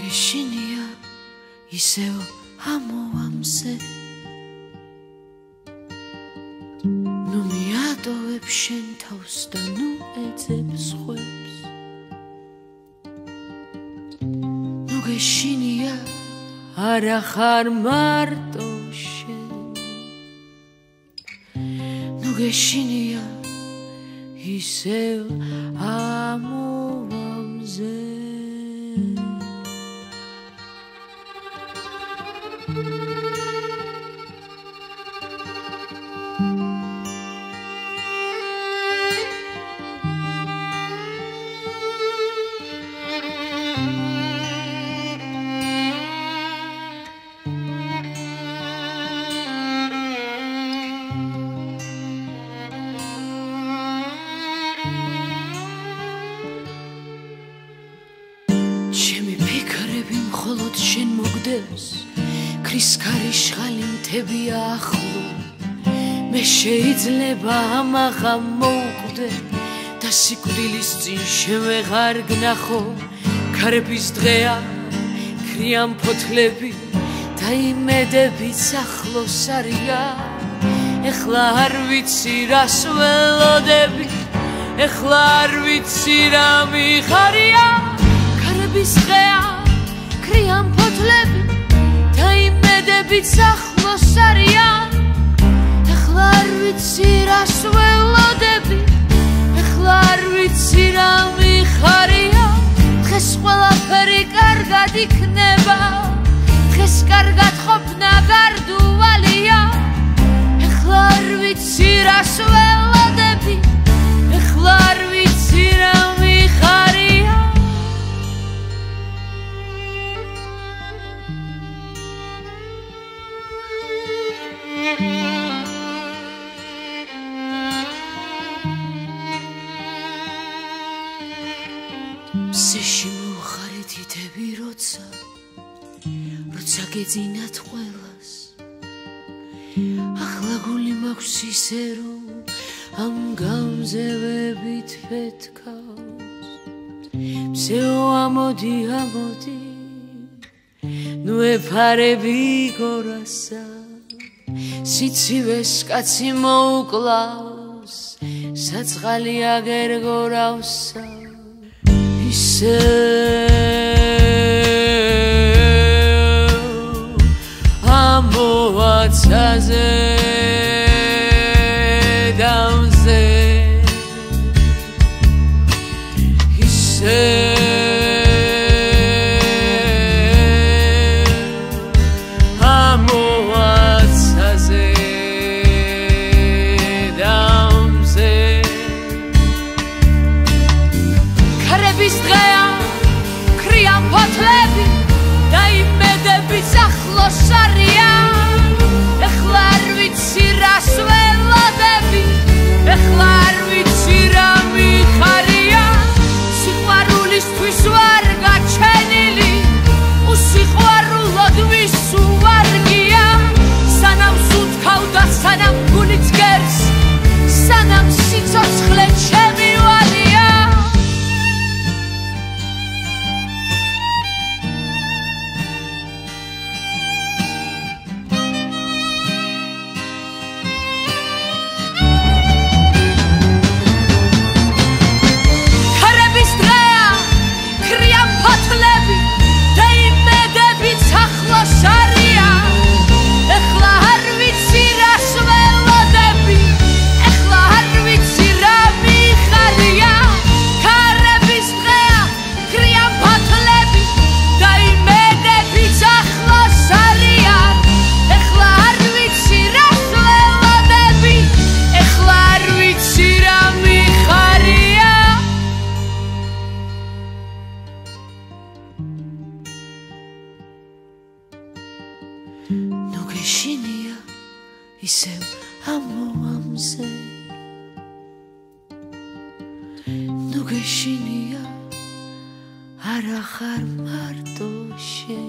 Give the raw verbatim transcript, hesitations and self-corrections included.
გეშინია ისევ ამოამზე ნუ მიატოვებ შენ თავს და ნუ ეძებ სხვებს ნუ გეშინია არა ხარ მარტო შენ ნუ გეშინია ისევ ამოამზე მხოლოდ შენ მოგდევს ქრის ქარიშხალი მთებია ახლო მე შეიძლება ამაღა მოვკვდე და სიკვდილის წინ შენ ვეღარ გნახო ქარების დღეა ქრიან ფოთლები და იმედებიც ახლოს არიან ეხლა არ ვიცი რას ველოდები ეხლა არ ვიცი რა მიხარია ქარების დღეა ქრიან ფოთლები და იმედებიც ახლოს არიან ეხლა არ ვიცი რას ველოდები ეხლა არ ვიცი რა მიხარია დღეს ყველაფერი კარგად იქნება დღეს კარგად ყოფნა გარდუვალია ეხლა არ ვიცი რას ველოდები ეხლა არ ვიცი რა მიხარია სეში მოხარე თითები როცა როცა გეძინათ ყველას ახლა გული მაქვს ისე რომ ამ გამზევებით ფეთქავს მსეო ამოდი ამოდი ნუ ეფარები გორასა სიცივეს კაცი მოუკლავს საწყალი აგერ გორავსა ისევ ამოვაცაზე დამზე ისევ ნუ გეშინია ისევ ამოამზე ნუ გეშინია არა ხარ მარტო შენ